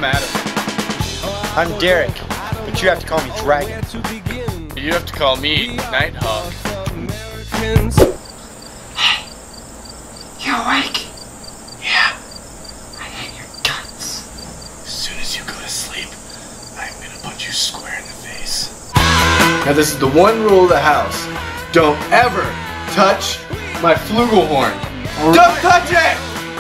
I'm Adam. I'm Derek, but you have to call me Dragon. You have to call me Nighthawk. Hey, you awake? Yeah. I hate your guts. As soon as you go to sleep, I'm gonna punch you square in the face. Now this is the one rule of the house. Don't ever touch my flugelhorn. Don't touch it!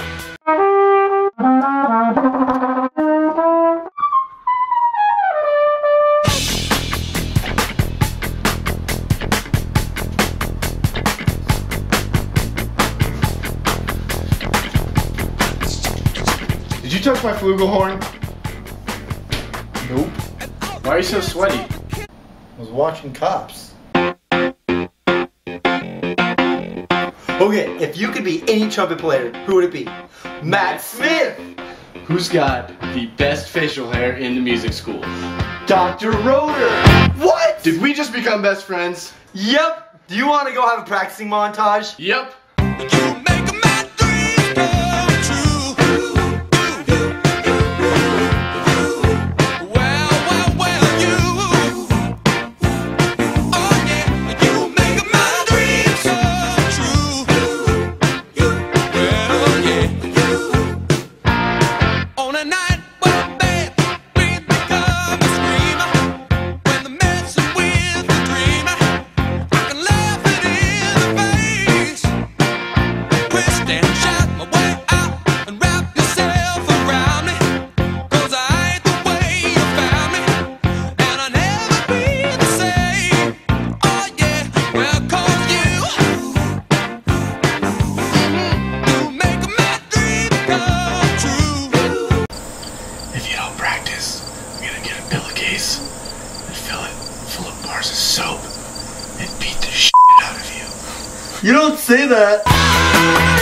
Did you touch my flugelhorn? Nope. Why are you so sweaty? I was watching Cops. Okay, if you could be any trumpet player, who would it be? Matt Smith! Who's got the best facial hair in the music school? Dr. Roeder! What? Did we just become best friends? Yep! Do you want to go have a practicing montage? Yep. If you don't practice, I'm gonna get a pillowcase and fill it full of bars of soap and beat the shit out of you. You don't say that!